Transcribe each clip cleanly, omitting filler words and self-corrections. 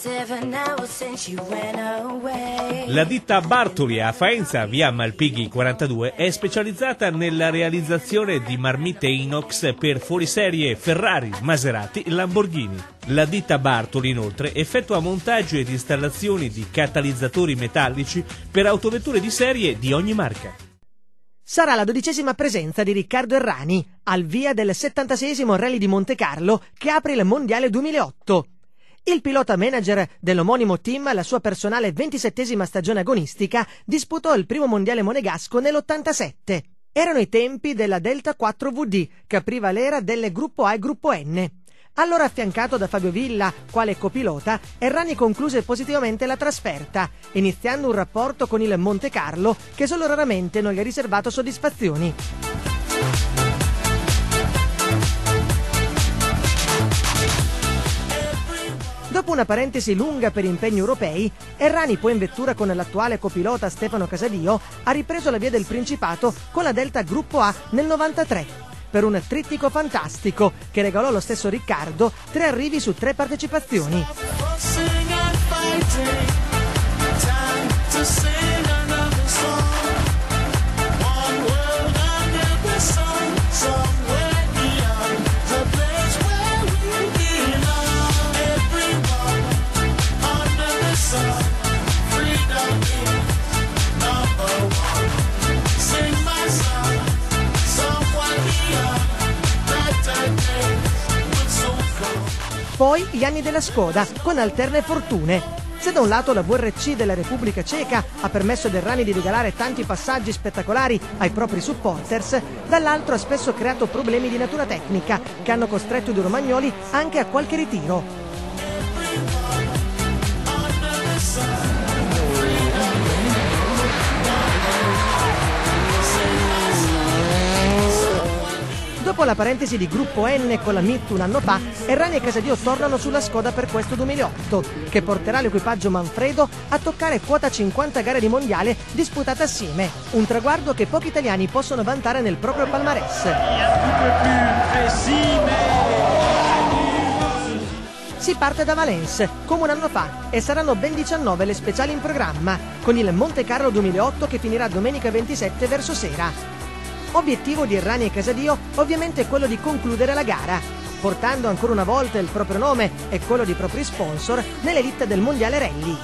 La ditta Bartoli a Faenza, via Malpighi 42, è specializzata nella realizzazione di marmite inox per fuoriserie Ferrari, Maserati, Lamborghini. La ditta Bartoli, inoltre, effettua montaggio ed installazioni di catalizzatori metallici per autovetture di serie di ogni marca. Sarà la 12ª presenza di Riccardo Errani, al via del 76esimo Rally di Montecarlo che apre il Mondiale 2008. Il pilota manager dell'omonimo team, la sua personale 27esima stagione agonistica, disputò il primo mondiale monegasco nell'87. Erano i tempi della Delta 4VD, che apriva l'era delle Gruppo A e Gruppo N. Allora affiancato da Fabio Villa, quale copilota, Errani concluse positivamente la trasferta, iniziando un rapporto con il Montecarlo che solo raramente non gli ha riservato soddisfazioni. Dopo una parentesi lunga per impegni europei, Errani, poi in vettura con l'attuale copilota Stefano Casadio, ha ripreso la via del Principato con la Delta Gruppo A nel 93, per un trittico fantastico che regalò lo stesso Riccardo 3 arrivi su 3 partecipazioni. Poi gli anni della Skoda, con alterne fortune. Se da un lato la VRC della Repubblica Ceca ha permesso ad Errani di regalare tanti passaggi spettacolari ai propri supporters, dall'altro ha spesso creato problemi di natura tecnica che hanno costretto i due romagnoli anche a qualche ritiro. Dopo la parentesi di Gruppo N con la MIT un anno fa, Errani e Casadio tornano sulla Skoda per questo 2008, che porterà l'equipaggio Manfredo a toccare quota 50 gare di mondiale disputate assieme, un traguardo che pochi italiani possono vantare nel proprio palmarès. Si parte da Valence, come un anno fa, e saranno ben 19 le speciali in programma, con il Montecarlo 2008 che finirà domenica 27 verso sera. Obiettivo di Errani e Casadio ovviamente è quello di concludere la gara, portando ancora una volta il proprio nome e quello di propri sponsor nell'elite del mondiale rally.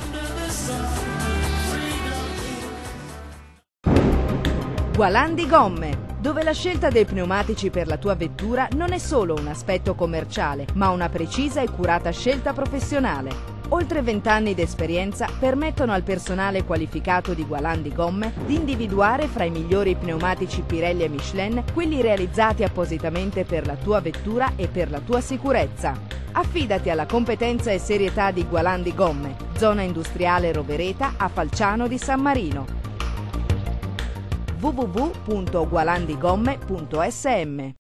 Gualandi Gomme, dove la scelta dei pneumatici per la tua vettura non è solo un aspetto commerciale, ma una precisa e curata scelta professionale. Oltre 20 anni di esperienza permettono al personale qualificato di Gualandi Gomme di individuare fra i migliori pneumatici Pirelli e Michelin quelli realizzati appositamente per la tua vettura e per la tua sicurezza. Affidati alla competenza e serietà di Gualandi Gomme, zona industriale Rovereta a Falciano di San Marino. www.gualandigomme.sm